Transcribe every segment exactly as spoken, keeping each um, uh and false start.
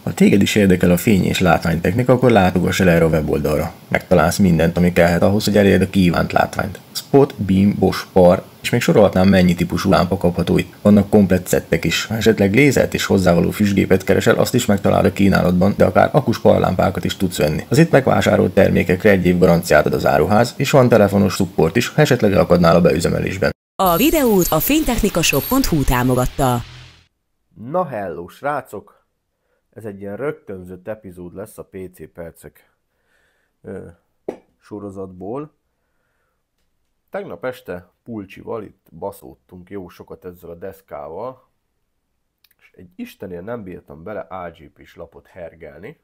Ha téged is érdekel a fény és látványtechnika, akkor látogass el erre a weboldalra. Megtalálsz mindent, ami kellhet ahhoz, hogy elérjed a kívánt látványt. Spot, beam, Bosch, par, és még sorolhatnám, mennyi típusú lámpa kapható itt. Vannak komplett szettek is. Ha esetleg lézert és hozzávaló füstgépet keresel, azt is megtalálod a kínálatban, de akár akus parlámpákat is tudsz venni. Az itt megvásárolt termékekre egy év garanciát ad az áruház, és van telefonos support is, ha esetleg elakadnál a beüzemelésben. A videót a fénytechnikashop pont hu támogatta. Na hello, srácok! Ez egy ilyen rögtönzött epizód lesz a pé cé percek ö, sorozatból. Tegnap este Pulcsival itt baszódtunk jó sokat ezzel a deszkával, és egy istennél nem bírtam bele á gé pés lapot hergelni.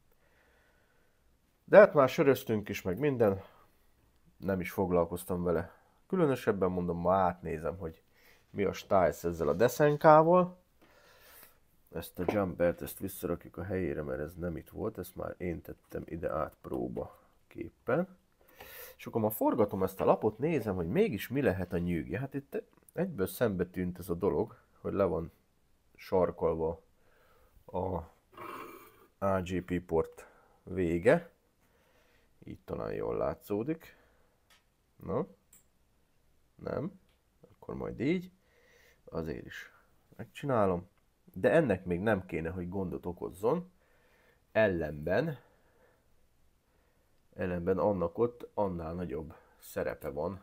De hát már söröztünk is, meg minden, nem is foglalkoztam vele. Különösebben mondom, ma átnézem, hogy mi a stájsz ezzel a deszenkával. Ezt a jumpert, ezt visszarakjuk a helyére, mert ez nem itt volt, ezt már én tettem ide át próba képpen. És akkor ma forgatom ezt a lapot, nézem, hogy mégis mi lehet a nyűgje. Hát itt egyből szembe tűnt ez a dolog, hogy le van sarkalva a á gé pé port vége. Így talán jól látszódik. Na, nem, akkor majd így. Azért is megcsinálom. De ennek még nem kéne, hogy gondot okozzon. Ellenben, ellenben annak ott annál nagyobb szerepe van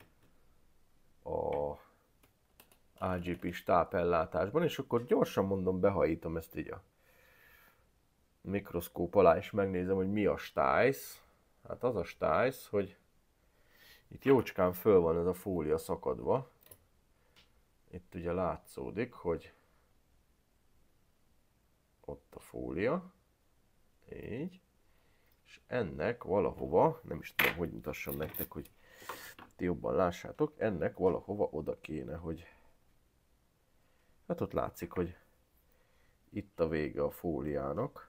a á gé pés tápellátásban, és akkor gyorsan mondom, behajítom ezt így a mikroszkóp alá, és megnézem, hogy mi a stájsz. Hát az a stájsz, hogy itt jócskán föl van ez a fólia szakadva. Itt ugye látszódik, hogy ott a fólia, így, és ennek valahova, nem is tudom, hogy mutassam nektek, hogy ti jobban lássátok, ennek valahova oda kéne, hogy, hát ott látszik, hogy itt a vége a fóliának,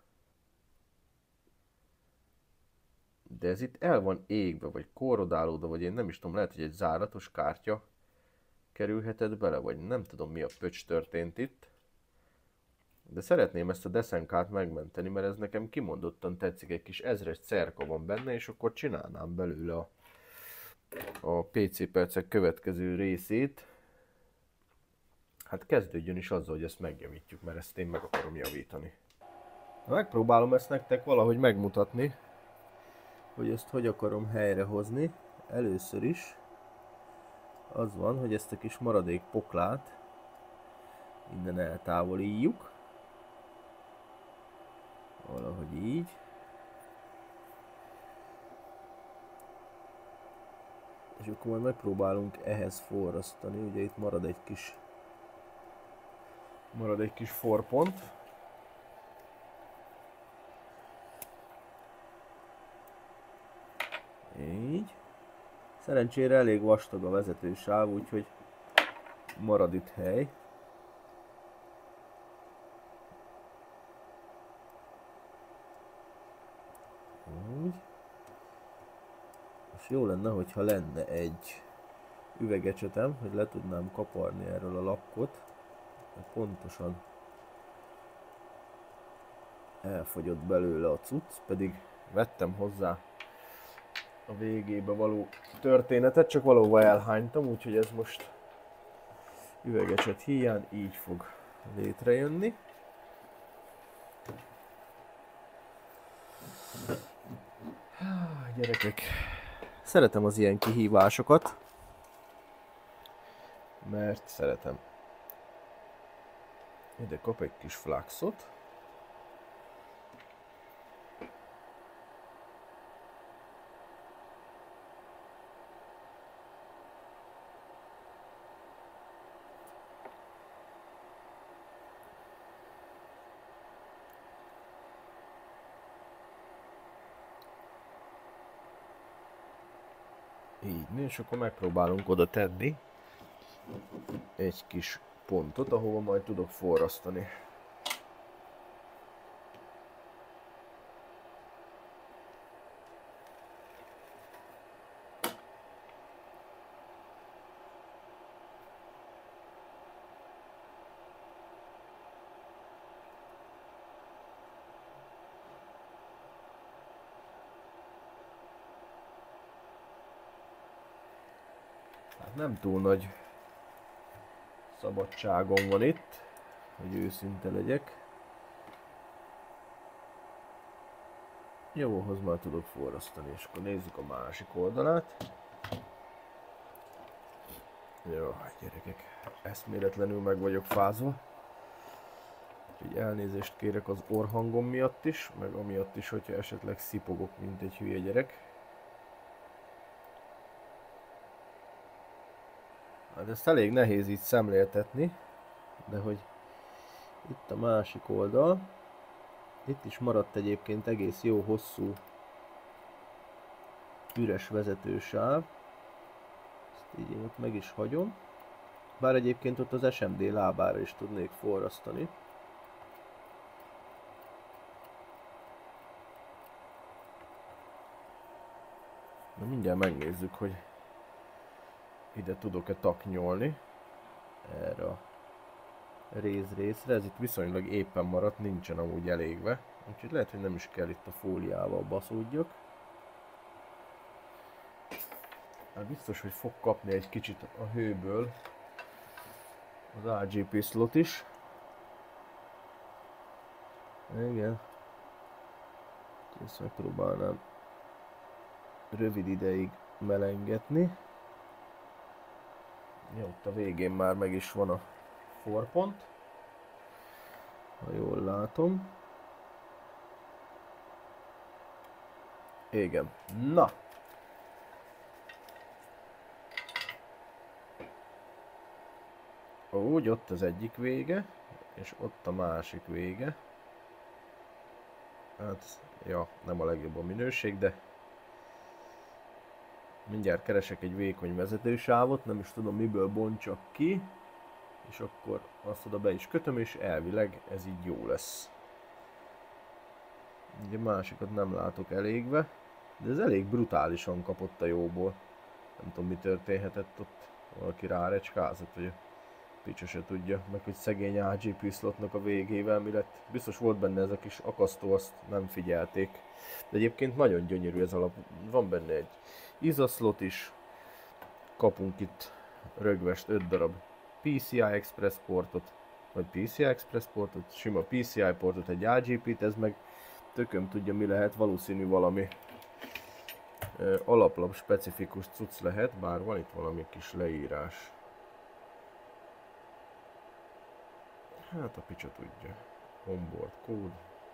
de ez itt el van égve, vagy korrodálódva, vagy én nem is tudom, lehet, hogy egy záratos kártya kerülhetett bele, vagy nem tudom, mi a pöcs történt itt. De szeretném ezt a deszenkát megmenteni, mert ez nekem kimondottan tetszik, egy kis ezres cerka van benne, és akkor csinálnám belőle a, a pé cé percek következő részét. Hát kezdődjön is azzal, hogy ezt megjavítjuk, mert ezt én meg akarom javítani. Megpróbálom ezt nektek valahogy megmutatni, hogy ezt hogy akarom helyrehozni. Először is az van, hogy ezt a kis maradék poklát innen eltávolítjuk. Valahogy így. És akkor majd megpróbálunk ehhez forrasztani. Ugye itt marad egy kis marad egy kis forpont. Így. Szerencsére elég vastag a vezetősáv, úgyhogy marad itt hely. Úgy. És jó lenne, hogyha lenne egy üvegecsetem, hogy le tudnám kaparni erről a lakkot. De pontosan elfogyott belőle a cucc, pedig vettem hozzá a végébe való történetet, csak valóban elhánytam, úgyhogy ez most üvegecset híján így fog létrejönni. Gyerekek, szeretem az ilyen kihívásokat, mert szeretem. Ide kap egy kis flaxot. Így, és akkor megpróbálunk oda tenni egy kis pontot, ahova majd tudok forrasztani. nem túl nagy szabadságom van itt, hogy őszinte legyek. Jó, ahhoz már tudok forrasztani, és akkor nézzük a másik oldalát. Jó, gyerekek, eszméletlenül meg vagyok fázva. Úgyhogy elnézést kérek az orrhangom miatt is, meg amiatt is, hogyha esetleg szipogok, mint egy hülye gyerek. Hát ezt elég nehéz így szemléltetni, de hogy itt a másik oldal, itt is maradt egyébként egész jó hosszú üres vezetősáv. Ezt így én ott meg is hagyom. Bár egyébként ott az es em dé lábára is tudnék forrasztani. Na mindjárt megnézzük, hogy ide tudok-e taknyolni erre a réz részre. Ez itt viszonylag éppen maradt, nincsen amúgy elégve. Úgyhogy lehet, hogy nem is kell itt a fóliával baszódjak. Hát biztos, hogy fog kapni egy kicsit a hőből az er gé pé slot is. Igen. Ezt megpróbálnám rövid ideig melengetni. Ja, ott a végén már meg is van a forpont, ha jól látom. Igen. Na! Úgy, ott az egyik vége, és ott a másik vége. Hát, ja, nem a legjobb a minőség, de mindjárt keresek egy vékony vezetősávot, nem is tudom miből bontsak ki, és akkor azt oda be is kötöm, és elvileg ez így jó lesz. Ugye másikat nem látok elégve, de ez elég brutálisan kapott a jóból. Nem tudom, mi történhetett ott, valaki rárecskázott, vagy a picsa se tudja, meg hogy szegény er gé pé slotnak a végével mi lett. Biztos volt benne ez a kis akasztó, azt nem figyelték. De egyébként nagyon gyönyörű ez alap. Van benne egy izaszlot is. Kapunk itt rögvest öt darab pé cé i Express portot, vagy pé cé i Express portot, sima pé cé i portot, egy er gé pét, ez meg tököm tudja mi lehet, valószínű valami ö, alaplap specifikus cucc lehet, bár van itt valami kis leírás. Hát a picsa tudja. Onboard code.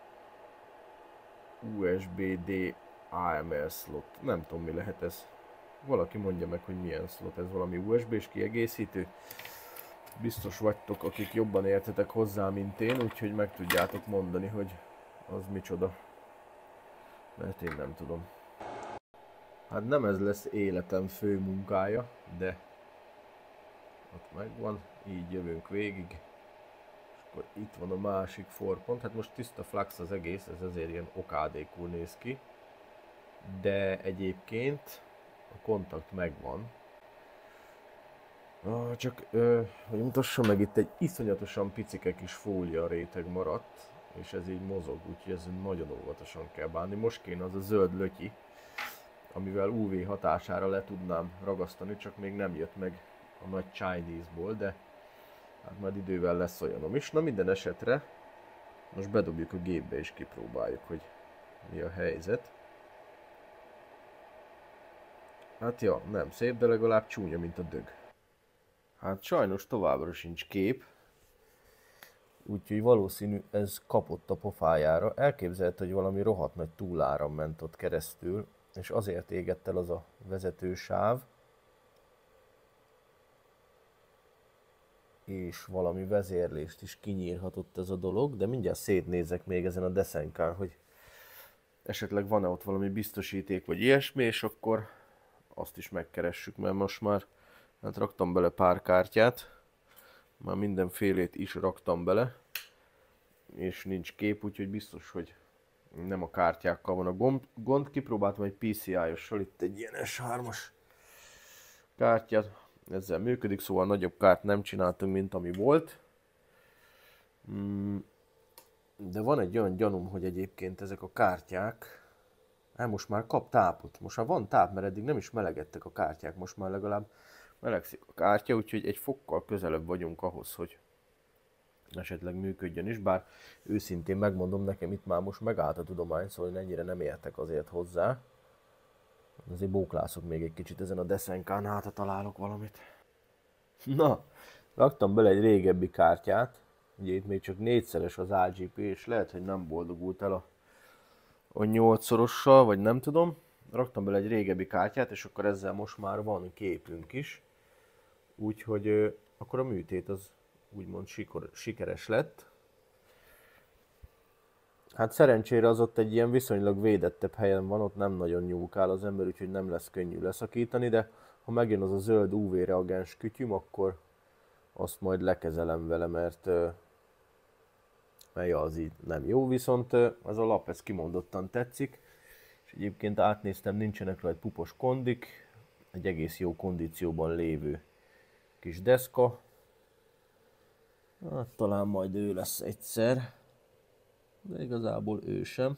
u es bé dé á em el slot. Nem tudom mi lehet ez. Valaki mondja meg, hogy milyen slot ez, valami u es bé-s kiegészítő. Biztos vagytok, akik jobban értetek hozzá, mint én, úgyhogy meg tudjátok mondani, hogy az micsoda. Mert én nem tudom. Hát nem ez lesz életem fő munkája, de ott megvan, így jövünk végig. Akkor itt van a másik forpont, hát most tiszta flax az egész, ez azért ilyen okádékul néz ki. De egyébként a kontakt megvan. Ah, csak, ö, hogy mutassam meg, itt egy iszonyatosan picike kis fólia réteg maradt, és ez így mozog, úgyhogy ez nagyon óvatosan kell bánni. Most kéne az a zöld lötyi, amivel u vé hatására le tudnám ragasztani, csak még nem jött meg a nagy Chinese-ból, de hát majd idővel lesz olyanom is. Na minden esetre most bedobjuk a gépbe és kipróbáljuk, hogy mi a helyzet. Hát ja, nem szép, de legalább csúnya, mint a dög. Hát sajnos továbbra sincs kép. Úgyhogy valószínű ez kapott a pofájára. Elképzelhető, hogy valami rohadt nagy túláram ment ott keresztül, és azért égett el az a vezetősáv. És valami vezérlést is kinyírhatott ez a dolog, de mindjárt szétnézek még ezen a deszenkán, hogy esetleg van-e ott valami biztosíték vagy ilyesmi, és akkor azt is megkeressük, mert most már hát raktam bele pár kártyát, már mindenfélét is raktam bele, és nincs kép, úgyhogy biztos, hogy nem a kártyákkal van a gond. gond. Kipróbáltam egy pé cé i-ossal, itt egy ilyen es hármas kártyát, ezzel működik, szóval nagyobb kárt nem csináltunk, mint ami volt. De van egy olyan gyanúm, hogy egyébként ezek a kártyák, hát most már kap tápot, most már van táp, mert eddig nem is melegedtek a kártyák, most már legalább Melegszik a kártya, úgyhogy egy fokkal közelebb vagyunk ahhoz, hogy esetleg működjön is, bár őszintén megmondom, nekem itt már most megállt a tudomány, szóval én ennyire nem értek azért hozzá. Azért bóklászok még egy kicsit ezen a deszenkán, hát ha találok valamit. Na, raktam bele egy régebbi kártyát, ugye itt még csak négyszeres az á gé pé, és lehet, hogy nem boldogult el a, a nyolcszorossal, vagy nem tudom. Raktam bele egy régebbi kártyát, és akkor ezzel most már van képünk is. Úgyhogy euh, akkor a műtét az úgymond sikor, sikeres lett. Hát szerencsére az ott egy ilyen viszonylag védettebb helyen van, ott nem nagyon nyúlkál az ember, úgyhogy nem lesz könnyű leszakítani, de ha megjön az a zöld ú vé reagens kütyüm, akkor azt majd lekezelem vele, mert, mert az így nem jó, viszont ez a lap ez kimondottan tetszik, és egyébként átnéztem, nincsenek rajta pupos kondik, egy egész jó kondícióban lévő kis deszka. Hát talán majd ő lesz egyszer, de igazából ő sem.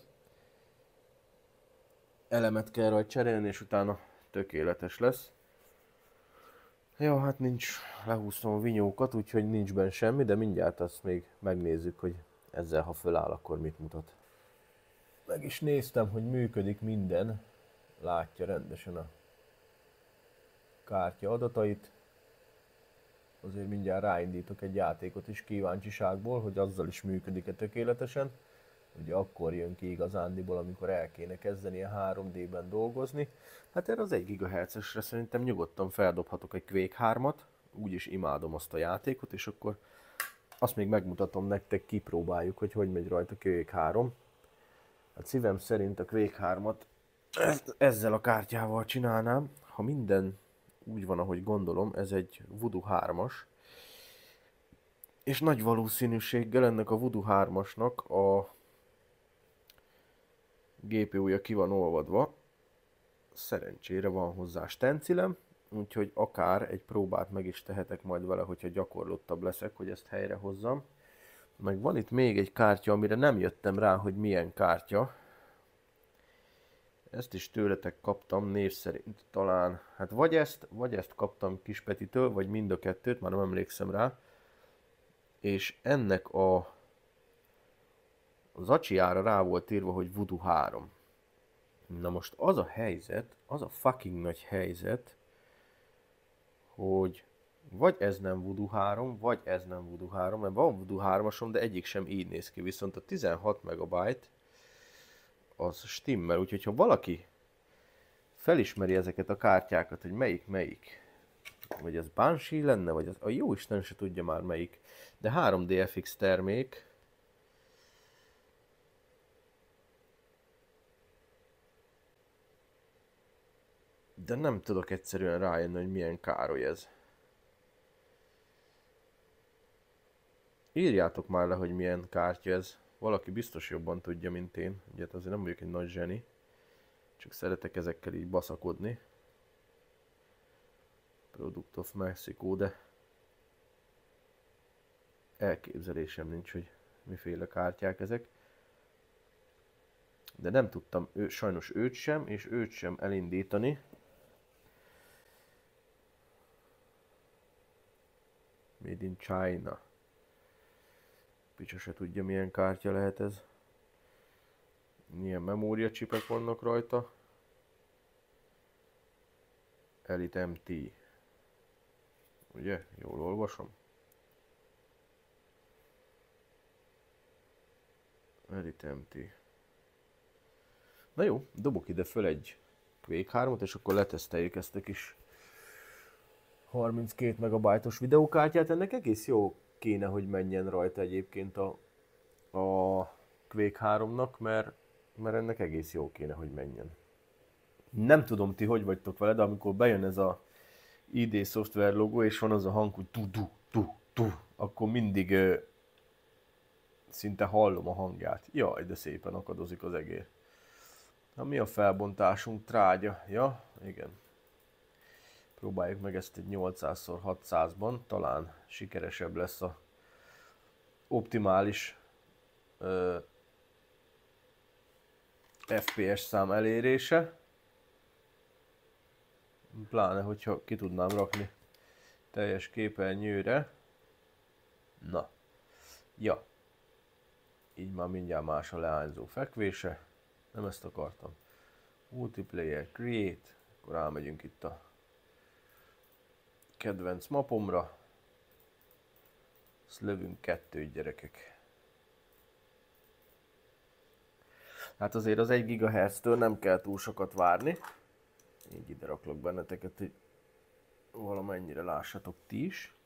Elemet kell rajta cserélni, és utána tökéletes lesz. Jó, hát nincs, lehúztam a vinyókat, úgyhogy nincs benne semmi, de mindjárt azt még megnézzük, hogy ezzel ha föláll, akkor mit mutat. Meg is néztem, hogy működik minden, látja rendesen a kártya adatait. Azért mindjárt ráindítok egy játékot is kíváncsiságból, hogy azzal is működik-e tökéletesen. Ugye akkor jön ki igazándiból, amikor el kéne kezdeni a három dé-ben dolgozni. Hát erre az egy gigahertzesre szerintem nyugodtan feldobhatok egy Quake hármat, úgyis imádom azt a játékot, és akkor azt még megmutatom nektek, kipróbáljuk, hogy hogy megy rajta Quake három. Hát szívem szerint a Quake hármat ezzel a kártyával csinálnám, ha minden úgy van, ahogy gondolom, ez egy Voodoo hármas. És nagy valószínűséggel ennek a Voodoo hármasnak a gé pé u-ja ki van olvadva. Szerencsére van hozzá stencilem, úgyhogy akár egy próbát meg is tehetek majd vele, hogyha gyakorlottabb leszek, hogy ezt helyre hozzam. Meg van itt még egy kártya, amire nem jöttem rá, hogy milyen kártya. Ezt is tőletek kaptam, név szerint talán, hát vagy ezt, vagy ezt kaptam Kispetitől, vagy mind a kettőt, már nem emlékszem rá. És ennek a az acsiára rá volt írva, hogy Voodoo három. Na most az a helyzet, az a fucking nagy helyzet, hogy vagy ez nem Voodoo három, vagy ez nem Voodoo három, mert van Voodoo hármasom, de egyik sem így néz ki, viszont a tizenhat megabyte az stimmel, úgyhogy ha valaki felismeri ezeket a kártyákat, hogy melyik melyik, vagy ez Banshee lenne, vagy az, a jó Isten se tudja már melyik, de három dé ef iksz termék, de nem tudok egyszerűen rájönni, hogy milyen károly ez. Írjátok már le, hogy milyen kártya ez. Valaki biztos jobban tudja, mint én. Ugye azért nem vagyok egy nagy zseni. Csak szeretek ezekkel így baszakodni. Product of Mexico, de elképzelésem nincs, hogy miféle kártyák ezek. De nem tudtam ő, sajnos őt sem, és őt sem elindítani. Made in China. Picsa se tudja, milyen kártya lehet ez. Milyen memóriacsipek vannak rajta. Elite em té. Ugye? Jól olvasom? Elite em té. Na jó, dobok ide föl egy Quake hármat, és akkor leteszteljük ezt a kis harminckét megabájtos videókártyát. Ennek egész jó kéne, hogy menjen rajta egyébként a, a Quake háromnak, mert, mert ennek egész jó kéne, hogy menjen. Nem tudom, ti hogy vagytok vele, de amikor bejön ez a i dé Software logó, és van az a hang, hogy tu tu tu tu, akkor mindig ö, szinte hallom a hangját. Jaj, de szépen akadozik az egér. Na, mi a felbontásunk? Trágya. Ja, igen. Próbáljuk meg ezt egy nyolcszáz szor hatszázban, talán sikeresebb lesz a optimális ö, ef pé es szám elérése. Pláne, hogyha ki tudnám rakni teljes képernyőre. Na. Ja. Így már mindjárt más a leányzó fekvése. Nem ezt akartam. Multiplayer Create. Akkor elmegyünk itt a kedvenc mapomra. Ezt lövünk kettőt, gyerekek. Hát azért az egy gigahertztől nem kell túl sokat várni. Így ide raklok benneteket, hogy valamennyire lássatok ti is.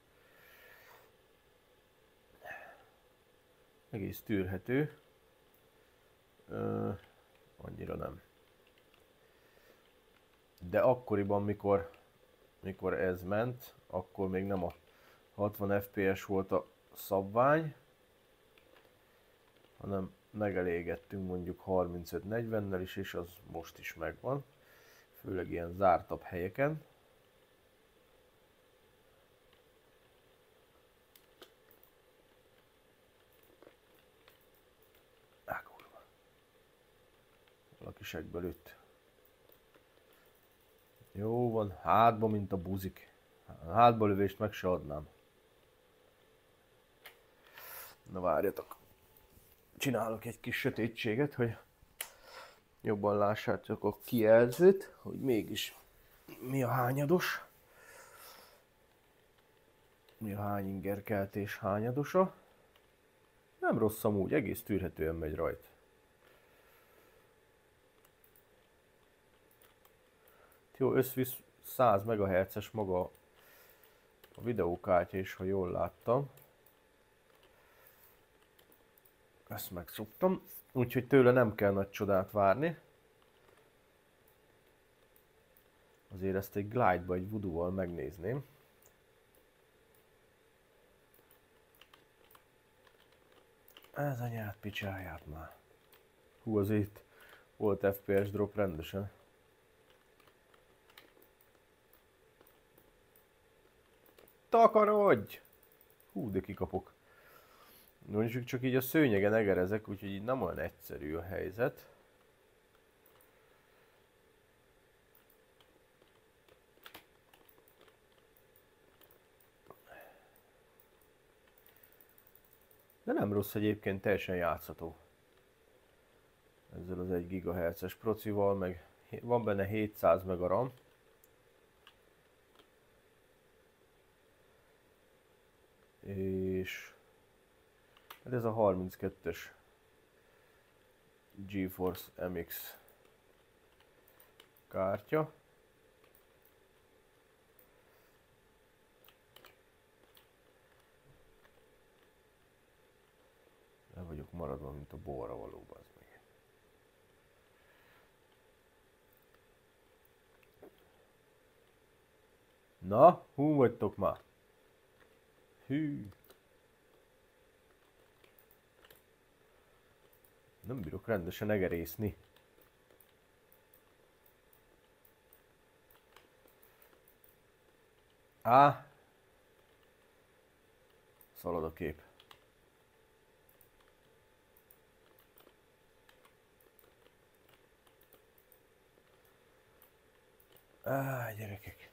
Egész tűrhető. Ö, annyira nem. De akkoriban, mikor, mikor ez ment, akkor még nem a hatvan ef pé es volt a szabvány, hanem megelégettünk mondjuk harmincöt negyvennel is, és az most is megvan. Főleg ilyen zártabb helyeken. Á, kurva. Valaki seggbe lőtt. Jó van, hátba, mint a buzik. Hátba lövést meg se adnám. Na várjatok. Csinálok egy kis sötétséget, hogy jobban lássátok a kijelzőt, hogy mégis mi a hányados. Mi a hányingerkeltés hányadosa. Nem rossz amúgy, egész tűrhetően megy rajta. Jó, összvisz száz megahertzes maga a videókártya is, ha jól láttam. Ezt megszoktam, úgyhogy tőle nem kell nagy csodát várni. Azért ezt egy glide-ba, egy voodoo-val megnézném. Ez anyát picsáját már. Hú, azért itt volt ef pé es drop rendesen. Takarodj! Hú, de kikapok. Mondjuk csak így a szőnyegen egerezek, úgyhogy így nem olyan egyszerű a helyzet. De nem rossz egyébként, teljesen játszható. Ezzel az egy gigahertzes procival, meg van benne hétszáz meg a RAM. És ez a harminckettes GeForce em iksz kártya. Le vagyok maradva, mint a borra való, bazd meg. Na, hú vagytok már? Hű. Nem bírok rendesen egerészni. Á. Szalad a kép. Á, gyerekek.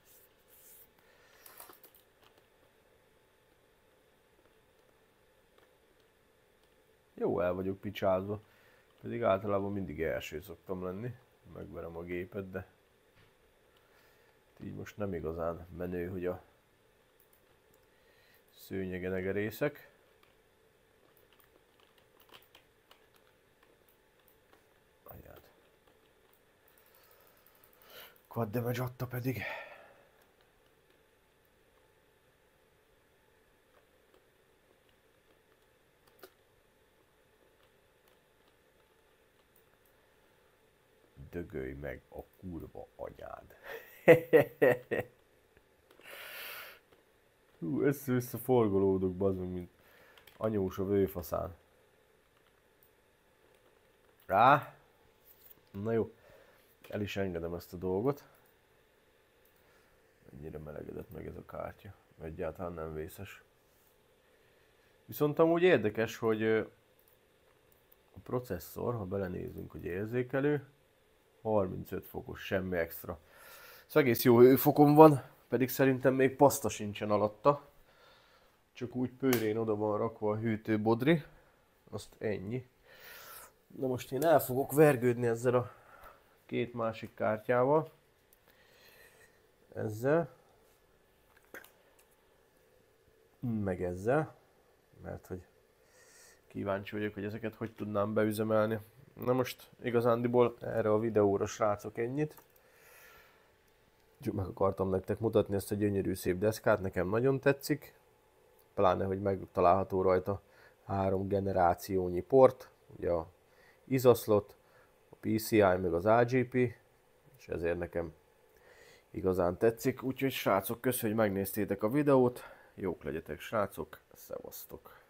Jó, el vagyok picsázva. Pedig általában mindig első szoktam lenni. Megverem a gépet, de így most nem igazán menő, hogy a szőnyegen egerészek. Anyád. Quad damage adta pedig. Dögölj meg a kurva anyád. Hú, össze-vissza forgolódok, bazdmeg, mint anyós a vőfaszán. Rá? Na jó, el is engedem ezt a dolgot. Ennyire melegedett meg ez a kártya. Egyáltalán nem vészes. Viszont amúgy érdekes, hogy a processzor, ha belenézünk, hogy érzékelő, harmincöt fokos, semmi extra. Ez egész jó hőfokon van, pedig szerintem még paszta sincsen alatta. Csak úgy pőrén oda van rakva a hűtőbodri. Azt ennyi. Na most én el fogok vergődni ezzel a két másik kártyával. Ezzel. Meg ezzel. Mert hogy kíváncsi vagyok, hogy ezeket hogy tudnám beüzemelni. Na most igazándiból erre a videóra, srácok, ennyit. Csak meg akartam nektek mutatni ezt a gyönyörű szép deszkát, nekem nagyon tetszik. Pláne, hogy megtalálható rajta három generációnyi port, ugye a i es o slot, a pé cé i meg az á gé pé, és ezért nekem igazán tetszik. Úgyhogy srácok, köszönöm, hogy megnéztétek a videót, jók legyetek srácok, szevasztok!